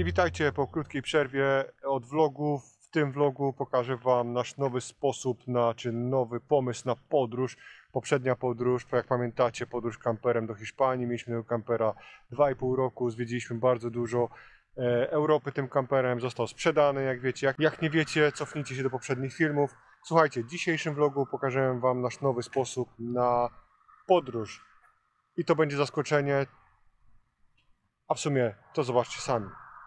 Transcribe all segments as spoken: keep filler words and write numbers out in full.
I witajcie po krótkiej przerwie od vlogów. W tym vlogu pokażę Wam nasz nowy sposób na, czy nowy pomysł na podróż. Poprzednia podróż, jak pamiętacie, podróż kamperem do Hiszpanii. Mieliśmy tego kampera dwa i pół roku, zwiedziliśmy bardzo dużo e, Europy tym kamperem. Został sprzedany, jak wiecie. Jak, jak nie wiecie, cofnijcie się do poprzednich filmów. Słuchajcie, w dzisiejszym vlogu pokażę Wam nasz nowy sposób na podróż. I to będzie zaskoczenie, a w sumie to zobaczcie sami.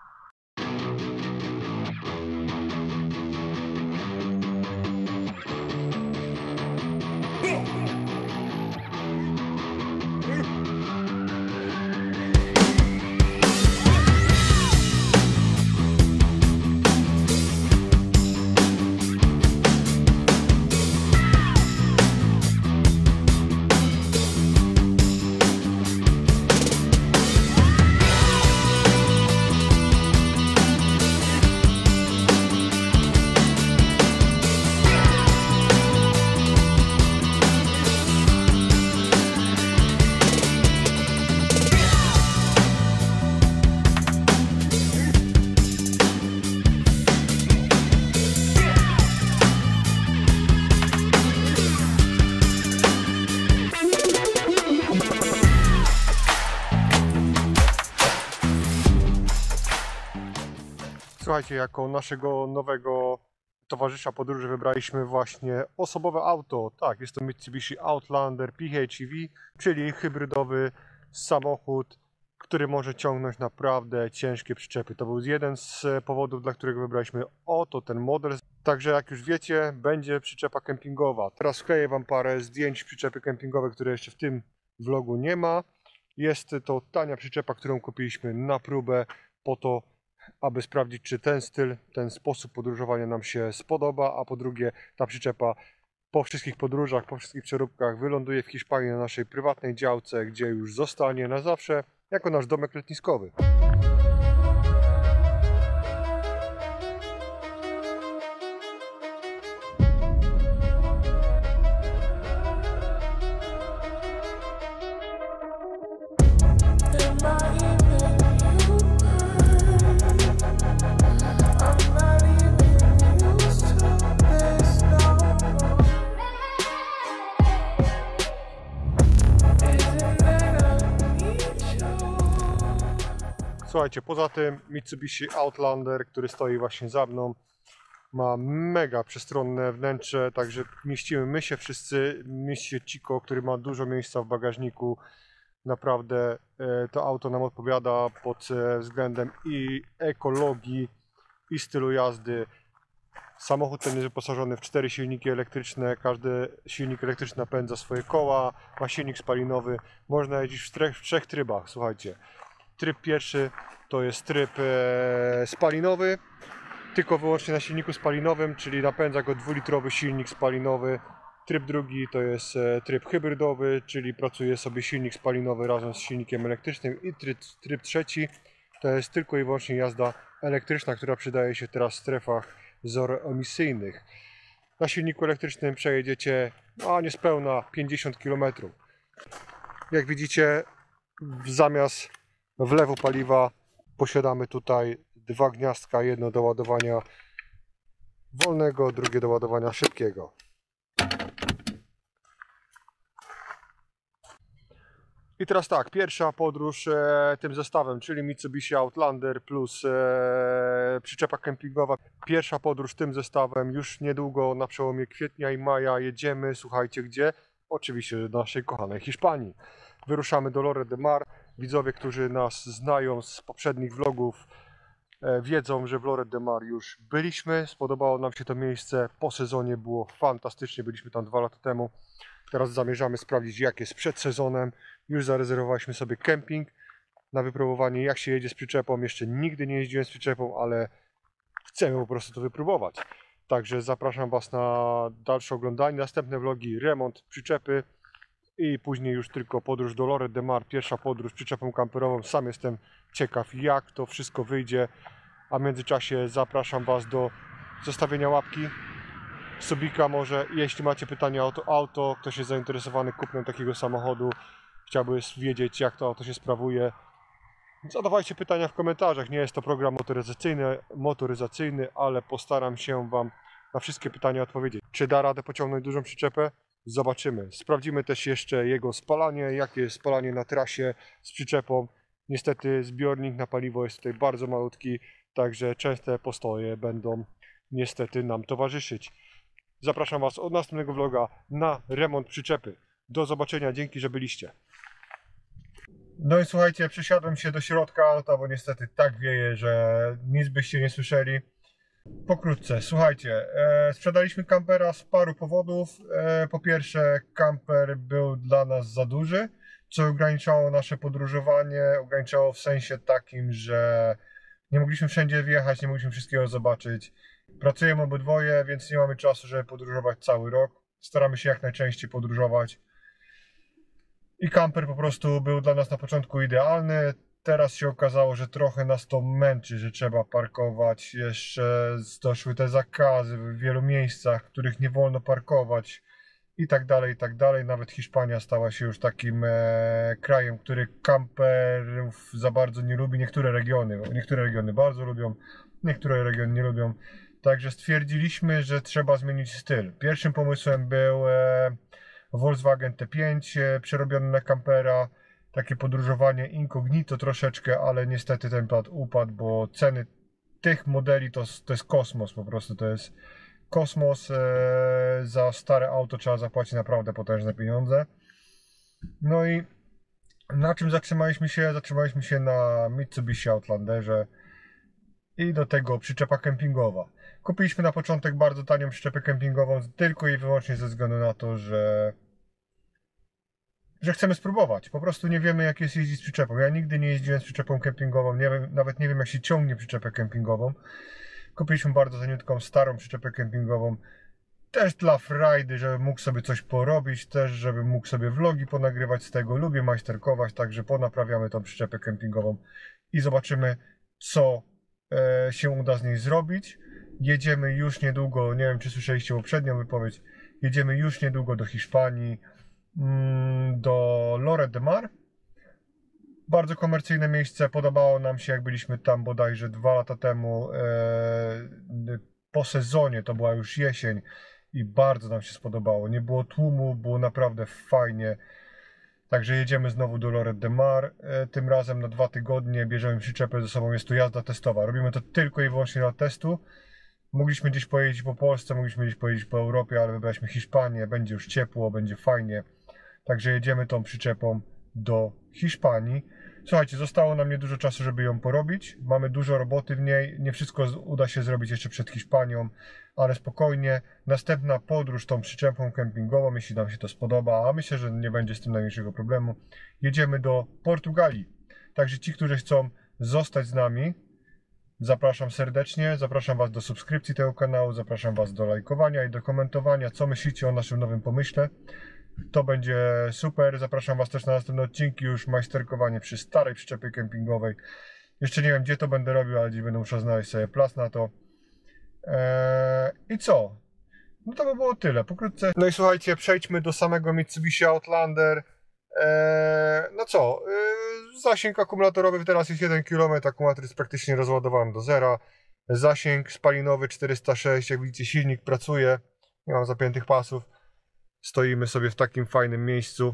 Słuchajcie, jako naszego nowego towarzysza podróży wybraliśmy właśnie osobowe auto. Tak, jest to Mitsubishi Outlander P H E V, czyli hybrydowy samochód, który może ciągnąć naprawdę ciężkie przyczepy. To był jeden z powodów, dla którego wybraliśmy oto ten model. Także jak już wiecie, będzie przyczepa kempingowa. Teraz wkleję Wam parę zdjęć przyczepy kempingowej, które jeszcze w tym vlogu nie ma. Jest to tania przyczepa, którą kupiliśmy na próbę po to, aby sprawdzić, czy ten styl, ten sposób podróżowania nam się spodoba, a po drugie ta przyczepa po wszystkich podróżach, po wszystkich przeróbkach wyląduje w Hiszpanii na naszej prywatnej działce, gdzie już zostanie na zawsze jako nasz domek letniskowy. Słuchajcie, poza tym Mitsubishi Outlander, który stoi właśnie za mną, ma mega przestronne wnętrze, także mieścimy my się wszyscy, mieści się Chico, który ma dużo miejsca w bagażniku. Naprawdę to auto nam odpowiada pod względem i ekologii, i stylu jazdy. Samochód ten jest wyposażony w cztery silniki elektryczne, każdy silnik elektryczny napędza swoje koła, ma silnik spalinowy, można jeździć w trzech, w trzech trybach, słuchajcie. Tryb pierwszy to jest tryb e, spalinowy, tylko wyłącznie na silniku spalinowym, czyli napędza go dwulitrowy silnik spalinowy. Tryb drugi to jest e, tryb hybrydowy, czyli pracuje sobie silnik spalinowy razem z silnikiem elektrycznym. I tryb, tryb trzeci to jest tylko i wyłącznie jazda elektryczna, która przydaje się teraz w strefach zeroemisyjnych. Na silniku elektrycznym przejedziecie no, niespełna pięćdziesiąt kilometrów. Jak widzicie, zamiast wlewu paliwa posiadamy tutaj dwa gniazdka, jedno do ładowania wolnego, drugie do ładowania szybkiego. I teraz tak, pierwsza podróż e, tym zestawem, czyli Mitsubishi Outlander plus e, przyczepa kempingowa. Pierwsza podróż tym zestawem już niedługo, na przełomie kwietnia i maja jedziemy, słuchajcie gdzie? Oczywiście do naszej kochanej Hiszpanii. Wyruszamy do Lloret de Mar. Widzowie, którzy nas znają z poprzednich vlogów, e, wiedzą, że w Lloret de Mar już byliśmy. Spodobało nam się to miejsce. Po sezonie było fantastycznie. Byliśmy tam dwa lata temu. Teraz zamierzamy sprawdzić, jak jest przed sezonem. Już zarezerwowaliśmy sobie kemping na wypróbowanie, jak się jedzie z przyczepą. Jeszcze nigdy nie jeździłem z przyczepą, ale chcemy po prostu to wypróbować. Także zapraszam Was na dalsze oglądanie. Następne vlogi, remont przyczepy. I później już tylko podróż do Lloret de Mar, pierwsza podróż przyczepą kamperową. Sam jestem ciekaw, jak to wszystko wyjdzie. A w międzyczasie zapraszam Was do zostawienia łapki, subika może. Jeśli macie pytania o to auto, ktoś jest zainteresowany kupnem takiego samochodu, chciałby wiedzieć, jak to auto się sprawuje, Zadawajcie pytania w komentarzach. Nie jest to program motoryzacyjny, motoryzacyjny, ale postaram się Wam na wszystkie pytania odpowiedzieć. Czy da radę pociągnąć dużą przyczepę? Zobaczymy. Sprawdzimy też jeszcze jego spalanie, jakie jest spalanie na trasie z przyczepą. Niestety zbiornik na paliwo jest tutaj bardzo malutki, także częste postoje będą niestety nam towarzyszyć. Zapraszam Was od następnego vloga na remont przyczepy. Do zobaczenia, dzięki, że byliście. No i słuchajcie, przesiadłem się do środka auta, bo niestety tak wieje, że nic byście nie słyszeli. Pokrótce, słuchajcie, e, sprzedaliśmy kampera z paru powodów. E, po pierwsze, kamper był dla nas za duży, co ograniczało nasze podróżowanie, ograniczało w sensie takim, że nie mogliśmy wszędzie wjechać, nie mogliśmy wszystkiego zobaczyć. Pracujemy obydwoje, więc nie mamy czasu, żeby podróżować cały rok. Staramy się jak najczęściej podróżować. I kamper po prostu był dla nas na początku idealny. Teraz się okazało, że trochę nas to męczy, że trzeba parkować. Jeszcze doszły te zakazy w wielu miejscach, w których nie wolno parkować i tak dalej, i tak dalej. Nawet Hiszpania stała się już takim e, krajem, który kamperów za bardzo nie lubi. Niektóre regiony, niektóre regiony bardzo lubią, niektóre regiony nie lubią. Także stwierdziliśmy, że trzeba zmienić styl. Pierwszym pomysłem był e, Volkswagen T pięć e, przerobiony na kampera. Takie podróżowanie incognito troszeczkę, ale niestety ten pad upadł, bo ceny tych modeli to, to jest kosmos po prostu, to jest kosmos. E, za stare auto trzeba zapłacić naprawdę potężne pieniądze. No i na czym zatrzymaliśmy się? Zatrzymaliśmy się na Mitsubishi Outlanderze i do tego przyczepa kempingowa. Kupiliśmy na początek bardzo tanią przyczepę kempingową tylko i wyłącznie ze względu na to, że że chcemy spróbować. Po prostu nie wiemy, jak jest jeździć z przyczepą. Ja nigdy nie jeździłem z przyczepą kempingową, nie wiem, nawet nie wiem, jak się ciągnie przyczepę kempingową. Kupiliśmy bardzo taniutką, starą przyczepę kempingową. Też dla frajdy, żeby mógł sobie coś porobić, też żeby mógł sobie vlogi ponagrywać z tego. Lubię majsterkować, także ponaprawiamy tą przyczepę kempingową i zobaczymy, co e, się uda z niej zrobić. Jedziemy już niedługo, nie wiem, czy słyszeliście poprzednią wypowiedź, jedziemy już niedługo do Hiszpanii, do Lloret de Mar. Bardzo komercyjne miejsce, podobało nam się, jak byliśmy tam bodajże dwa lata temu e, po sezonie, to była już jesień i bardzo nam się spodobało, nie było tłumu, było naprawdę fajnie. Także jedziemy znowu do Lloret de Mar, e, tym razem na dwa tygodnie, bierzemy przyczepę ze sobą, jest to jazda testowa, robimy to tylko i wyłącznie dla testu. Mogliśmy gdzieś pojeździć po Polsce, mogliśmy gdzieś pojeździć po Europie, ale wybraliśmy Hiszpanię, będzie już ciepło, będzie fajnie. Także jedziemy tą przyczepą do Hiszpanii. Słuchajcie, zostało nam niedużo czasu, żeby ją porobić. Mamy dużo roboty w niej. Nie wszystko uda się zrobić jeszcze przed Hiszpanią, ale spokojnie. Następna podróż tą przyczepą kempingową, jeśli nam się to spodoba, a myślę, że nie będzie z tym najmniejszego problemu. Jedziemy do Portugalii. Także ci, którzy chcą zostać z nami, zapraszam serdecznie. Zapraszam Was do subskrypcji tego kanału. Zapraszam Was do lajkowania i do komentowania, co myślicie o naszym nowym pomyśle. To będzie super. Zapraszam Was też na następne odcinki, już majsterkowanie przy starej przyczepie kempingowej. Jeszcze nie wiem, gdzie to będę robił, ale gdzieś będę musiał znaleźć sobie plac na to. Eee, I co? No to by było tyle, pokrótce. No i słuchajcie, przejdźmy do samego Mitsubishi Outlander. Eee, no co? Eee, zasięg akumulatorowy teraz jest jeden kilometr, akumulator jest praktycznie rozładowany do zera. Zasięg spalinowy czterysta sześć, jak widzicie, silnik pracuje. Nie mam zapiętych pasów. Stoimy sobie w takim fajnym miejscu.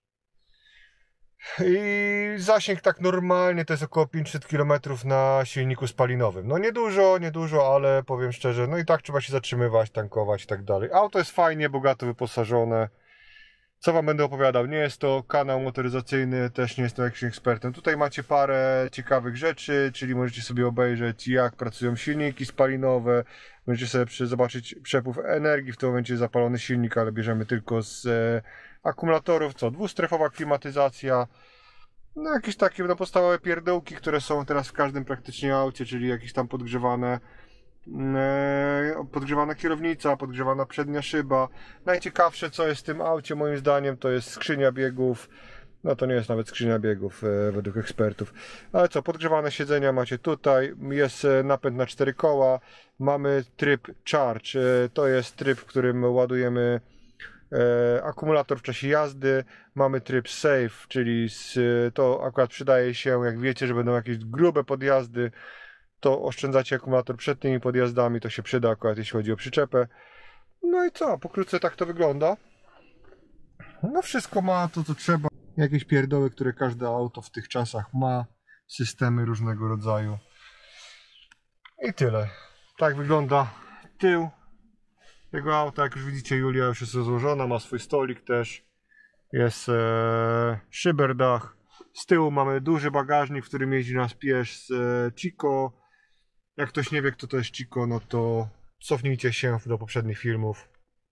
I zasięg tak normalnie to jest około pięćset kilometrów na silniku spalinowym. No niedużo, niedużo, ale powiem szczerze, no i tak trzeba się zatrzymywać, tankować i tak dalej. Auto jest fajnie, bogato wyposażone. Co Wam będę opowiadał? Nie jest to kanał motoryzacyjny, też nie jestem jakimś ekspertem. Tutaj macie parę ciekawych rzeczy, czyli możecie sobie obejrzeć, jak pracują silniki spalinowe. Możecie sobie zobaczyć przepływ energii, w tym momencie zapalony silnik, ale bierzemy tylko z e, akumulatorów. Co? Dwustrefowa klimatyzacja. No jakieś takie no, podstawowe pierdołki, które są teraz w każdym praktycznie aucie, czyli jakieś tam podgrzewane podgrzewana kierownica, podgrzewana przednia szyba. Najciekawsze, co jest w tym aucie, moim zdaniem, to jest skrzynia biegów. No to nie jest nawet skrzynia biegów e, według ekspertów. Ale co, podgrzewane siedzenia macie tutaj. Jest e, napęd na cztery koła. Mamy tryb Charge. E, to jest tryb, w którym ładujemy e, akumulator w czasie jazdy, mamy tryb safe, czyli z, to akurat przydaje się, jak wiecie, że będą jakieś grube podjazdy, to oszczędzacie akumulator przed tymi podjazdami, to się przyda akurat jeśli chodzi o przyczepę. No i co, pokrótce tak to wygląda. No wszystko ma to, co trzeba. Jakieś pierdoły, które każde auto w tych czasach ma, systemy różnego rodzaju. I tyle. Tak wygląda tył tego auta. Jak już widzicie, Julia już jest rozłożona, ma swój stolik też. Jest e, szyberdach. Z tyłu mamy duży bagażnik, w którym jeździ nasz pies e, Chico. Jak ktoś nie wie, kto to jest Chico, no to cofnijcie się do poprzednich filmów.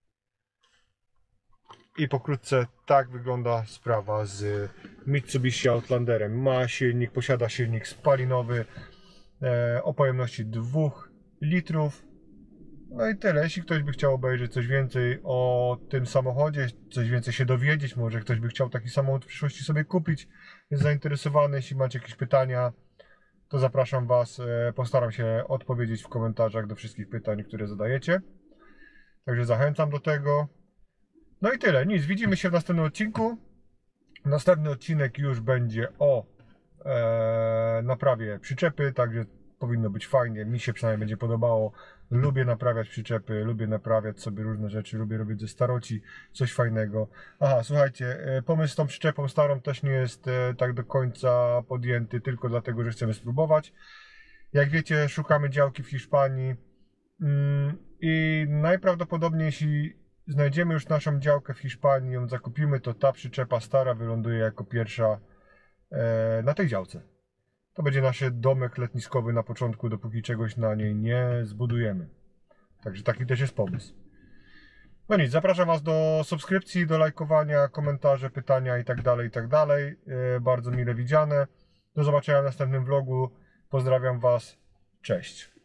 I pokrótce tak wygląda sprawa z Mitsubishi Outlanderem. Ma silnik, posiada silnik spalinowy e, o pojemności dwóch litrów. No i tyle. Jeśli ktoś by chciał obejrzeć coś więcej o tym samochodzie, coś więcej się dowiedzieć, może ktoś by chciał taki samochód w przyszłości sobie kupić, jest zainteresowany, jeśli macie jakieś pytania, to zapraszam Was. E, postaram się odpowiedzieć w komentarzach do wszystkich pytań, które zadajecie. Także zachęcam do tego. No i tyle, nic, widzimy się w następnym odcinku. Następny odcinek już będzie o e, naprawie przyczepy, także powinno być fajnie, mi się przynajmniej będzie podobało. Lubię naprawiać przyczepy, lubię naprawiać sobie różne rzeczy, lubię robić ze staroci coś fajnego. Aha, słuchajcie, pomysł z tą przyczepą starą też nie jest e, tak do końca podjęty, tylko dlatego, że chcemy spróbować. Jak wiecie, szukamy działki w Hiszpanii mm, i najprawdopodobniej jeśli znajdziemy już naszą działkę w Hiszpanii, ją zakupimy, to ta przyczepa stara wyląduje jako pierwsza e, na tej działce. To będzie nasz domek letniskowy na początku, dopóki czegoś na niej nie zbudujemy. Także taki też jest pomysł. No nic, zapraszam Was do subskrypcji, do lajkowania, komentarze, pytania itd. itd. E, bardzo mile widziane. Do zobaczenia w następnym vlogu. Pozdrawiam Was. Cześć.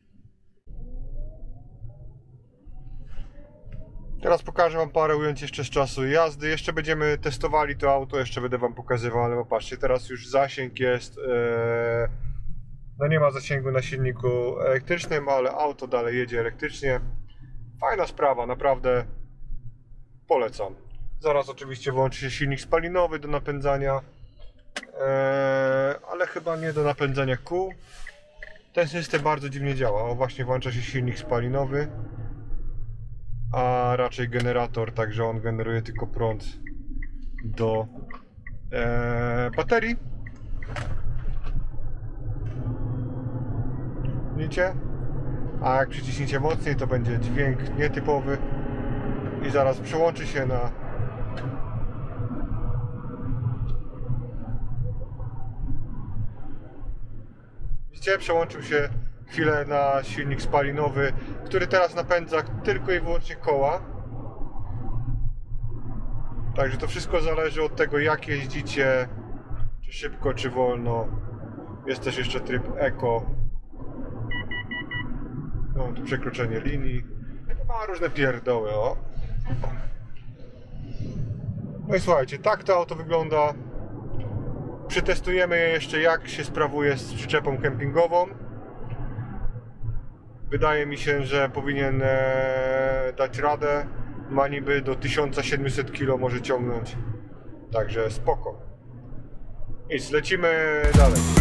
Teraz pokażę Wam parę ujęć jeszcze z czasu jazdy. Jeszcze będziemy testowali to auto, jeszcze będę Wam pokazywał, ale popatrzcie, teraz już zasięg jest, ee, no nie ma zasięgu na silniku elektrycznym, ale auto dalej jedzie elektrycznie. Fajna sprawa, naprawdę polecam. Zaraz oczywiście włączy się silnik spalinowy do napędzania, ee, ale chyba nie do napędzania kół. Ten system bardzo dziwnie działa. O, właśnie włącza się silnik spalinowy, a raczej generator, także on generuje tylko prąd do e, baterii. Widzicie? A jak przyciśniecie mocniej, to będzie dźwięk nietypowy i zaraz przełączy się na widzicie? Przełączył się chwilę na silnik spalinowy, który teraz napędza tylko i wyłącznie koła. Także to wszystko zależy od tego, jak jeździcie, czy szybko, czy wolno. Jest też jeszcze tryb Eco. No, tu przekroczenie linii. Ma różne pierdoły, o. No i słuchajcie, tak to auto wygląda. Przetestujemy je jeszcze, jak się sprawuje z przyczepą kempingową. Wydaje mi się, że powinien e, dać radę. Ma niby do tysiąc siedemset kilogramów może ciągnąć. Także spoko. I lecimy dalej.